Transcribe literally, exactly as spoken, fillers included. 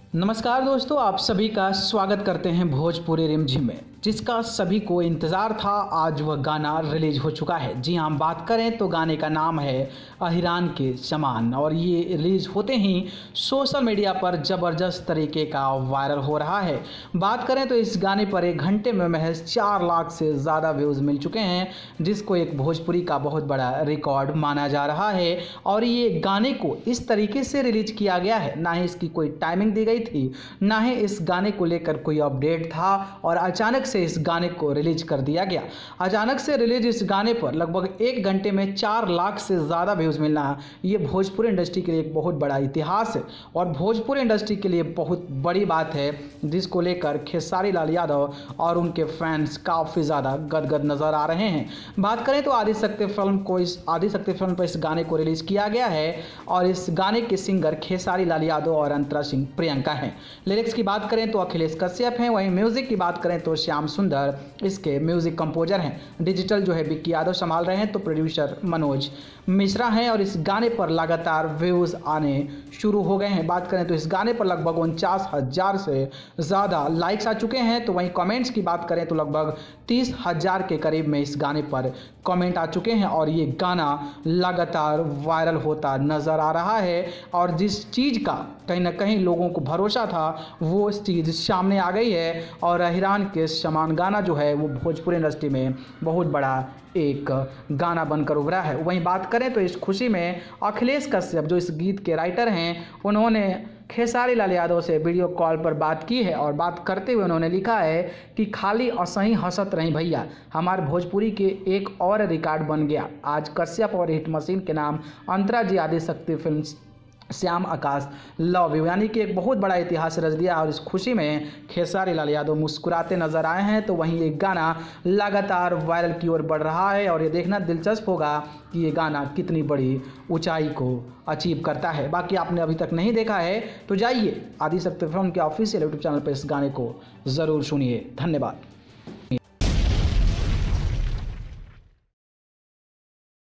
नमस्कार दोस्तों, आप सभी का स्वागत करते हैं भोजपुरी रिमझिम में, जिसका सभी को इंतज़ार था। आज वह गाना रिलीज हो चुका है। जी हाँ, हम बात करें तो गाने का नाम है अहिरान के समान, और ये रिलीज होते ही सोशल मीडिया पर ज़बरदस्त तरीके का वायरल हो रहा है। बात करें तो इस गाने पर एक घंटे में महज चार लाख से ज़्यादा व्यूज़ मिल चुके हैं, जिसको एक भोजपुरी का बहुत बड़ा रिकॉर्ड माना जा रहा है। और ये गाने को इस तरीके से रिलीज किया गया है, ना ही इसकी कोई टाइमिंग दी गई थी, ना ही इस गाने को लेकर कोई अपडेट था, और अचानक से इस गाने को रिलीज कर दिया गया। अचानक से रिलीज इस गाने पर लगभग एक घंटे में चार लाख से ज़्यादा व्यूज़ मिलना, ये भोजपुरी इंडस्ट्री के लिए एक बहुत बड़ा इतिहास है और भोजपुरी इंडस्ट्री के लिए बहुत बड़ी बात है, जिसको लेकर खेसारी लाल यादव और उनके फैंस काफ़ी ज़्यादा गदगद नज़र आ रहे हैं। बात करें तो आदिशक्ति फिल्म को इस आदिशक्ति फिल्म पर इस गाने को रिलीज़ किया गया है, और इस गाने के सिंगर खेसारी लाल यादव और अंतरा सिंह प्रियंका हैं। लिरिक्स की बात करें तो अखिलेश कश्यप हैं। वहीं म्यूजिक की बात करें तो श्याम सुंदर इसके म्यूजिक कंपोजर हैं। डिजिटल जो है विक्की यादव संभाल रहे हैं, तो प्रोड्यूसर मनोज मिश्रा हैं। और इस गाने पर लगातार व्यूज़ आने शुरू हो गए हैं। बात करें तो इस गाने पर लगभग उनचास हज़ार से ज़्यादा लाइक्स आ चुके हैं। तो वहीं कमेंट्स की बात करें तो लगभग तीस हज़ार के करीब में इस गाने पर कमेंट आ चुके हैं, और ये गाना लगातार वायरल होता नज़र आ रहा है। और जिस चीज़ का कहीं ना कहीं लोगों को भरोसा था, वो चीज़ सामने आ गई है। और अहिरान के समान गाना जो है वो भोजपुरी इंडस्ट्री में बहुत बड़ा एक गाना बनकर उभरा है। वहीं बात करें तो इस खुशी में अखिलेश कश्यप जो इस गीत के राइटर हैं, उन्होंने खेसारी लाल यादव से वीडियो कॉल पर बात की है, और बात करते हुए उन्होंने लिखा है कि खाली असही हंसत रही भैया, हमारे भोजपुरी के एक और रिकॉर्ड बन गया। आज कश्यप और हिट मशीन के नाम Antara ji Adishakti film Shyam Akash love you, यानी कि एक बहुत बड़ा इतिहास रच दिया। और इस खुशी में खेसारी लाल यादव मुस्कुराते नजर आए हैं। तो वहीं ये गाना लगातार वायरल की ओर बढ़ रहा है, और ये देखना दिलचस्प होगा कि ये गाना कितनी बड़ी ऊंचाई को अचीव करता है। बाकी आपने अभी तक नहीं देखा है तो जाइए आदिशक्ति फिल्म के ऑफिशियल यूट्यूब चैनल पर इस गाने को ज़रूर सुनिए। धन्यवाद।